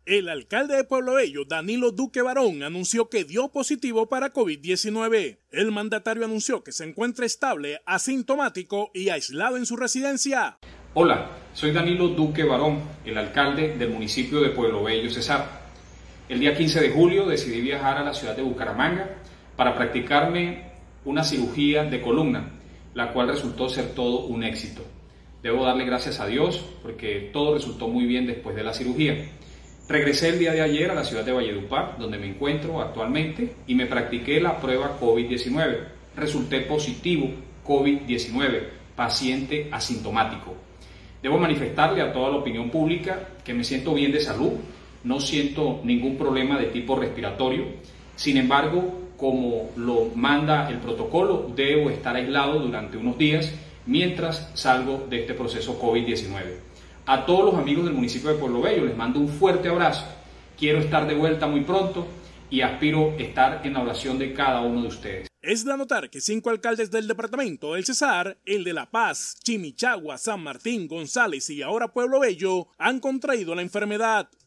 El alcalde de Pueblo Bello, Danilo Duque Barón, anunció que dio positivo para COVID-19. El mandatario anunció que se encuentra estable, asintomático y aislado en su residencia. Hola, soy Danilo Duque Barón, el alcalde del municipio de Pueblo Bello, Cesar. El día 15 de julio decidí viajar a la ciudad de Bucaramanga para practicarme una cirugía de columna, la cual resultó ser todo un éxito. Debo darle gracias a Dios porque todo resultó muy bien después de la cirugía. Regresé el día de ayer a la ciudad de Valledupar, donde me encuentro actualmente, y me practiqué la prueba COVID-19. Resulté positivo COVID-19, paciente asintomático. Debo manifestarle a toda la opinión pública que me siento bien de salud, no siento ningún problema de tipo respiratorio. Sin embargo, como lo manda el protocolo, debo estar aislado durante unos días mientras salgo de este proceso COVID-19. A todos los amigos del municipio de Pueblo Bello les mando un fuerte abrazo. Quiero estar de vuelta muy pronto y aspiro estar en la oración de cada uno de ustedes. Es de anotar que 5 alcaldes del departamento del Cesar, el de La Paz, Chimichagua, San Martín, González y ahora Pueblo Bello, han contraído la enfermedad.